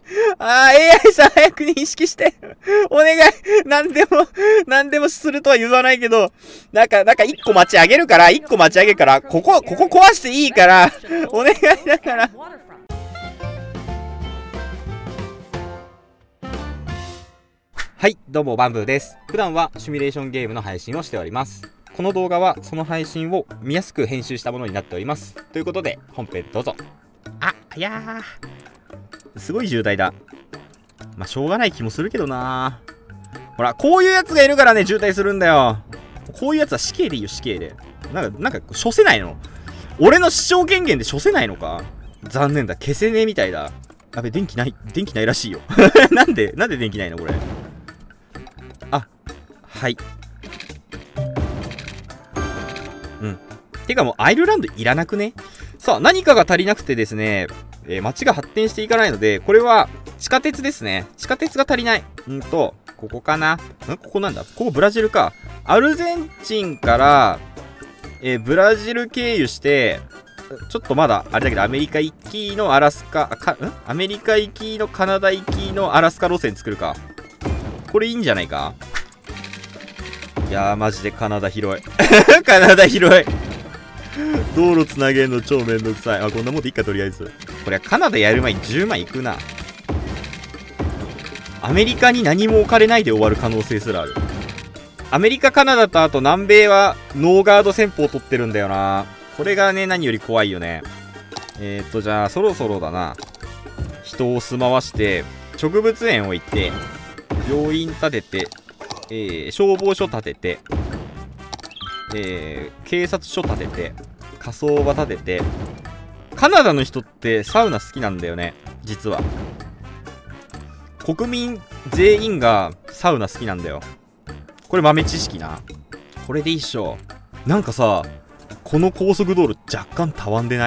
AI さん早く認識して。お願い。なんでもするとは言わないけど、なんか一個待ち上げるから、ここ壊していいから、お願いだから。はい、どうもバンブーです。普段はシミュレーションゲームの配信をしております。この動画はその配信を見やすく編集したものになっております。ということで、本編どうぞ。いやー。すごい渋滞だ。まあ、しょうがない気もするけどな。ほら、こういうやつがいるからね、渋滞するんだよ。こういうやつは死刑でいいよ、死刑で。なんか、処せないの？俺の視聴権限で処せないのか？残念だ、消せねえみたいだ。やべ、電気ないらしいよ。なんで電気ないのこれ。はい。てかもうアイルランドいらなくね？さあ、何かが足りなくてですね、街が発展していかないので、これは地下鉄ですね。地下鉄が足りない。ここかな？ここなんだ？ここブラジルか。アルゼンチンから、ブラジル経由して、ちょっとまだ、あれだけど、アメリカ行きのアラスカ、アメリカ行きのカナダ行きのアラスカ路線作るか。これいいんじゃないか？いやー、マジでカナダ広い。カナダ広い。道路つなげんの超めんどくさい。こんなもんでいいか、とりあえず。これはカナダやる前に10万いくな。アメリカに何も置かれないで終わる可能性すらある。アメリカ、カナダとあと南米はノーガード戦法を取ってるんだよな。これがね、何より怖いよね。じゃあ、そろそろだな。人を住まわして、植物園を行って、病院建てて、消防署建てて、警察署建てて、火葬場建てて。カナダの人ってサウナ好きなんだよね、実は。国民全員がサウナ好きなんだよ。これ豆知識な。これでいいっしょ。なんかさ、この高速道路若干たわんでない？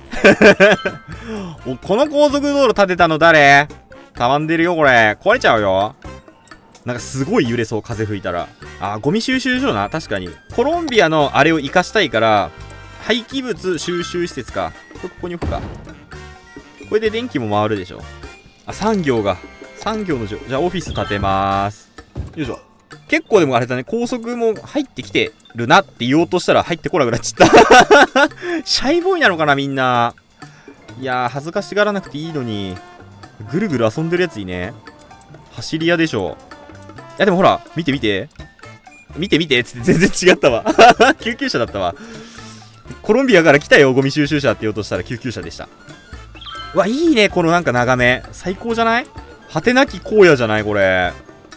この高速道路建てたの誰？たわんでるよ、これ。壊れちゃうよ。なんかすごい揺れそう、風吹いたら。ゴミ収集所な。確かに。コロンビアのあれを活かしたいから、廃棄物収集施設か。ここに置くか。これで電気も回るでしょ。産業のじゃあオフィス建てまーす。よいしょ。結構でもあれだね、高速も入ってきてるなって言おうとしたら入ってこなくなっちゃった。シャイボーイなのかな、みんな。いやー、恥ずかしがらなくていいのに。ぐるぐる遊んでるやついいね。走り屋でしょ。いやでもほら、見てつって全然違ったわ。救急車だったわ。コロンビアから来たよ、ゴミ収集車って言おうとしたら救急車でした。うわ、いいね、このなんか眺め。最高じゃない？果てなき荒野じゃないこれ。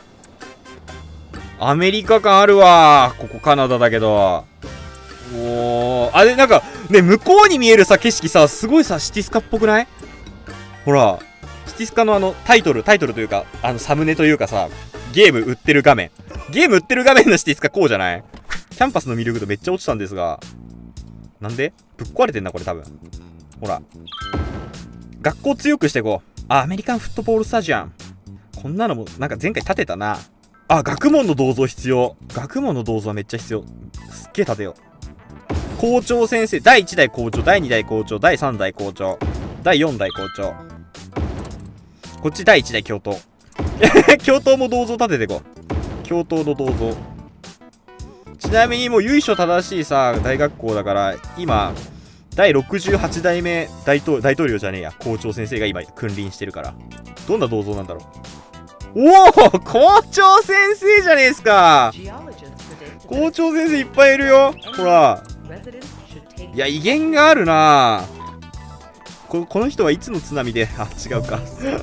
アメリカ感あるわ。ここカナダだけど。で、なんか、ね、向こうに見えるさ、景色さ、すごいさ、シティスカっぽくない？ほら、シティスカのタイトルというか、サムネというかさ、ゲーム売ってる画面のシティスカこうじゃない？キャンパスの魅力度めっちゃ落ちたんですが。なんで？ぶっ壊れてんな、これ多分。ほら。学校強くしていこう。アメリカンフットボールスタジアム。こんなのも、なんか前回建てたな。学問の銅像必要。学問の銅像はめっちゃ必要。すっげえ建てよう。校長先生、第1代校長、第2代校長、第3代校長、第4代校長。こっち第1代教頭。教頭も銅像建てていこう。教頭の銅像。ちなみにもう由緒正しいさ、大学校だから、今、第68代目大統領じゃねえや、校長先生が今君臨してるから。どんな銅像なんだろう。校長先生じゃねえっすか。校長先生いっぱいいるよ。ほら。いや、威厳があるな。この人はいつの津波で、違うか。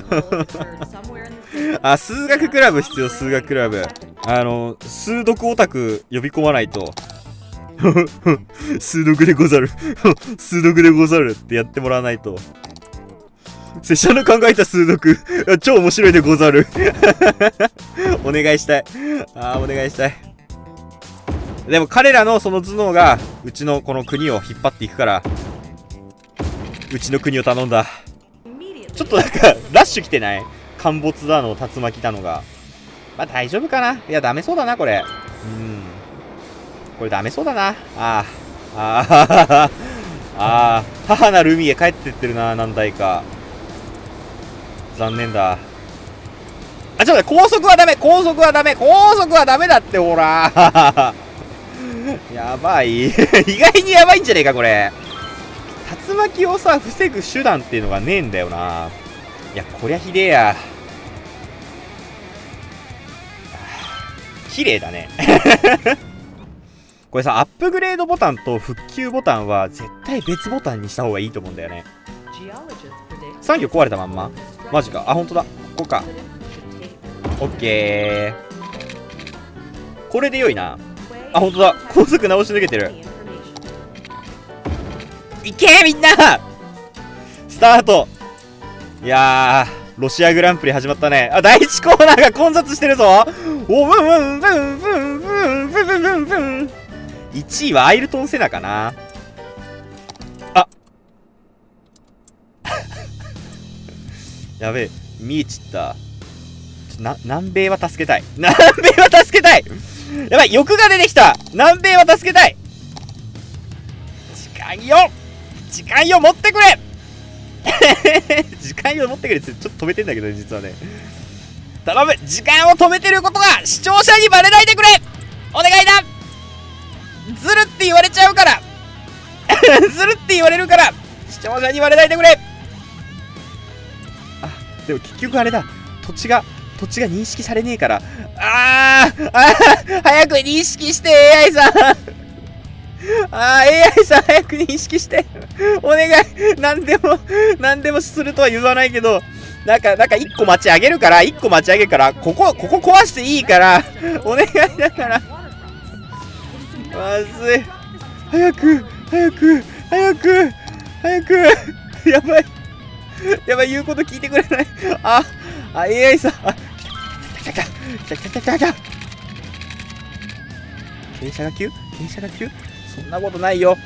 数学クラブ必要、数学クラブ。数読オタク呼び込まないと。数読でござる。数読でござるってやってもらわないと。拙者の考えた数読、超面白いでござる。お願いしたい。お願いしたい。でも彼らのその頭脳が、うちのこの国を引っ張っていくから、うちの国を頼んだ。ちょっとなんか、ラッシュ来てない？陥没だの、竜巻だのが。まあ大丈夫かな？いや、ダメそうだな、これ。これダメそうだな。母なる海へ帰ってってるな、何台か。 残念だ。あ、ちょっと待って、高速はダメ、高速はダメ、高速はダメだって、ほらやばい意外にやばいんじゃねえかこれ。竜巻をさ防ぐ手段っていうのがねえんだよな。いや、こりゃひでえや。綺麗だねこれさ、アップグレードボタンと復旧ボタンは絶対別ボタンにした方がいいと思うんだよね。産業壊れたまんま、マジか。あ、ほんとだ、ここか。オッケー、これで良いな。あ、ほんとだ、高速直し抜けてる。いけーみんなスタート。いやー、ロシアグランプリ始まったね。あ、第1コーナーが混雑してるぞ。おブンブンブンブンブンブンブンブンブン。1位はアイルトン・セナかな。あやべえ、見えちった。南米は助けたい。南米は助けたい。やばい、欲が出てきた。南米は助けたい。時間よ持ってくれ時間よ持ってくれってちょっと止めてんだけどね、実はね。頼む、時間を止めてることが視聴者にバレないでくれ、お願いだ。ずるって言われちゃうからずるって言われるから視聴者にバレないでくれ。あ、でも結局あれだ、土地が認識されねえから。早く認識して AI さんAI さん早く認識してお願い。何でもするとは言わないけど、なんか1個待ち上げるから、ここ壊していいからお願いだから。まずい、早くやばい言うこと聞いてくれない。AI さん、来た傾斜が急。そんなことないよ。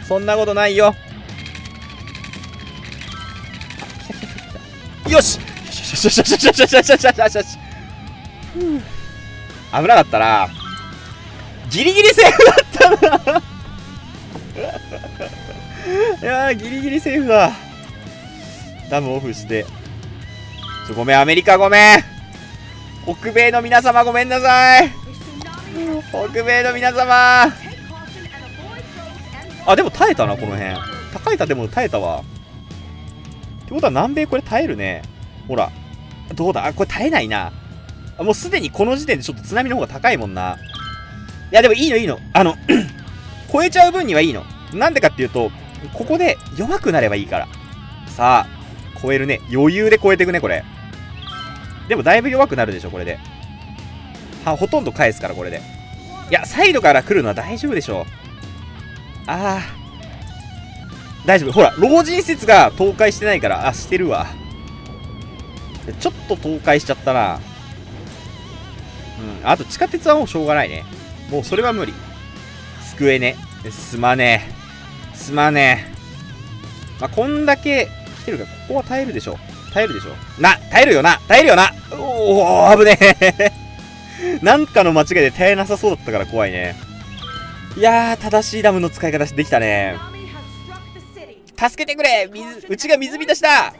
よし危なかったな。ギリギリセーフだったないやー、ギリギリセーフだ。ダムオフして。ごめん、アメリカごめん。北米の皆様ごめんなさい。北米の皆様。あ、でも耐えたな、この辺。高い建物耐えたわ。ってことは南米これ耐えるね。ほら。どうだ、これ耐えないな。もうすでにこの時点でちょっと津波の方が高いもんな。いや、でもいいの。超えちゃう分にはいいの。なんでかっていうと、ここで弱くなればいいから。さあ、超えるね。余裕で超えていくね、これ。でもだいぶ弱くなるでしょ、これで。ほとんど返すから、これで。いや、サイドから来るのは大丈夫でしょ。大丈夫。ほら、老人施設が倒壊してないから。してるわ。ちょっと倒壊しちゃったな。あと地下鉄はもうしょうがないね。もうそれは無理。救えね。すまねえ。まあ、こんだけ来てるから、ここは耐えるでしょ。耐えるよな。おー、危ねえなんかの間違いで耐えなさそうだったから怖いね。いやー、正しいダムの使い方できたね。助けてくれ、うちが水浸しだ。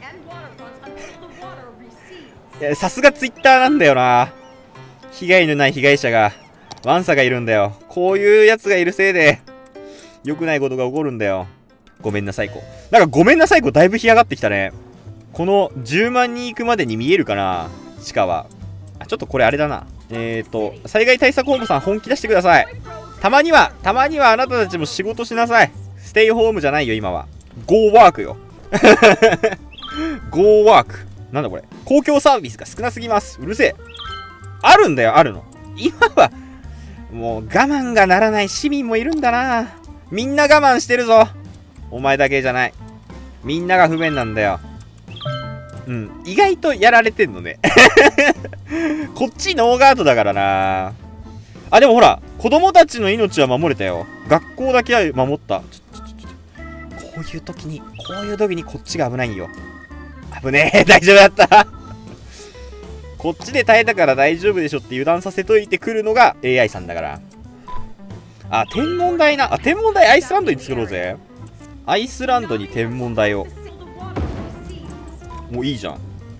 いや、さすがツイッターなんだよな。被害のない被害者がワンサがいるんだよ。こういうやつがいるせいで良くないことが起こるんだよ。ごめんなさい子。なんかごめんなさい子だいぶ干上がってきたね。この10万人行くまでに見えるかな、地下は。ちょっとこれあれだな。災害対策本部さん本気出してください。たまにはあなたたちも仕事しなさい。ステイホームじゃないよ、今は。ゴーワークよ。ゴーワーク。なんだこれ。公共サービスが少なすぎます。うるせえ。あるんだよ、あるの。今は、もう我慢がならない市民もいるんだな。みんな我慢してるぞ。お前だけじゃない。みんなが不便なんだよ。意外とやられてんのね。こっちノーガードだからな。でもほら、子供たちの命は守れたよ。学校だけは守った。こういう時にこっちが危ないよ。危ねえ、大丈夫だったこっちで耐えたから大丈夫でしょって油断させといてくるのが AI さんだから。天文台な。天文台アイスランドに作ろうぜ。アイスランドに天文台を。もういいじゃん。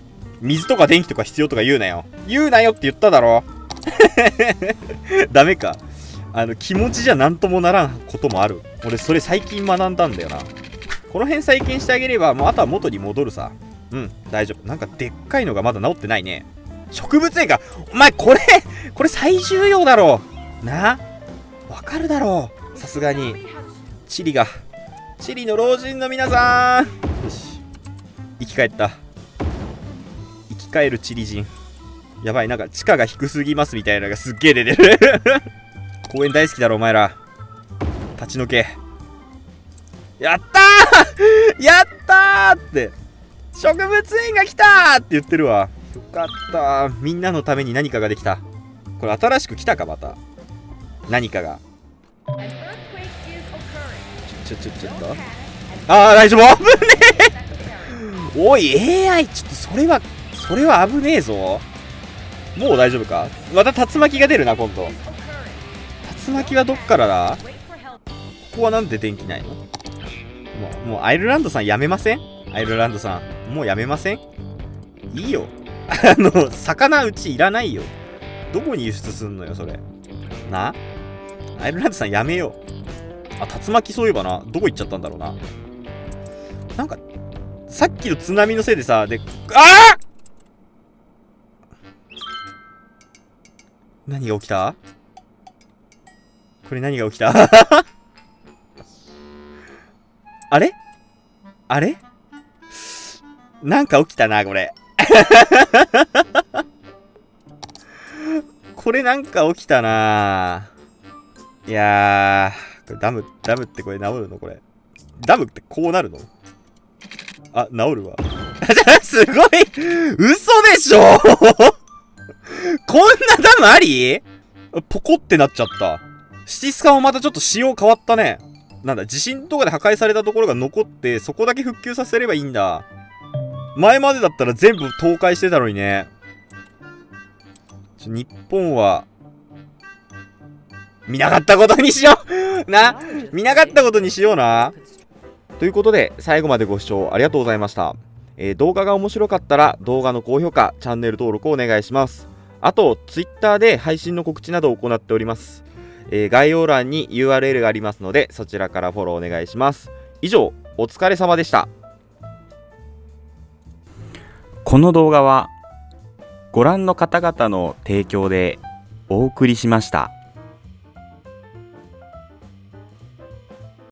水とか電気とか必要とか言うなよ。言うなよって言っただろ。ダメか。気持ちじゃなんともならんこともある。俺、それ最近学んだんだよな。この辺再建してあげれば、もうあとは元に戻るさ。うん、大丈夫。なんかでっかいのがまだ治ってないね。植物園か。お前、これ最重要だろう。な？わかるだろう。さすがに。チリの老人の皆さん。よし。生き返った。生き返るチリ人。やばい、なんか地価が低すぎますみたいなのがすっげえ出てる。公園大好きだろ、お前ら。立ち退け。やったーやったーって。植物園が来たーって言ってるわ。よかったー。みんなのために何かができた。これ新しく来たか、また。何かが。ちょっと。大丈夫。危ねえ。おい、AI。ちょっとそれは危ねえぞ。もう大丈夫か。また竜巻が出るな、今度。竜巻はどっからだ。ここはなんで電気ないの。もうアイルランドさんやめません。アイルランドさんもうやめません。いいよ。魚うちいらないよ。どこに輸出すんのよ、それ。な。アイルランドさんやめよう。竜巻そういえばな。どこ行っちゃったんだろうな。なんか、さっきの津波のせいでさ、何が起きた？これ何が起きた？あれなんか起きたな、これ。これなんか起きたな。いやー、これダムってこれ治るの？これ。ダムってこうなるの？治るわ。すごい嘘でしょ。こんなダムあり？ポコってなっちゃった。シティスカもまたちょっと仕様変わったね。なんだ、地震とかで破壊されたところが残って、そこだけ復旧させればいいんだ。前までだったら全部倒壊してたのにね。日本は、見なかったことにしよう見なかったことにしような。ということで、最後までご視聴ありがとうございました。動画が面白かったら動画の高評価、チャンネル登録をお願いします。あと、Twitter で配信の告知などを行っております。概要欄に URL がありますので、そちらからフォローお願いします。以上、お疲れ様でした。 この動画はご覧の方々の提供でお送りしました。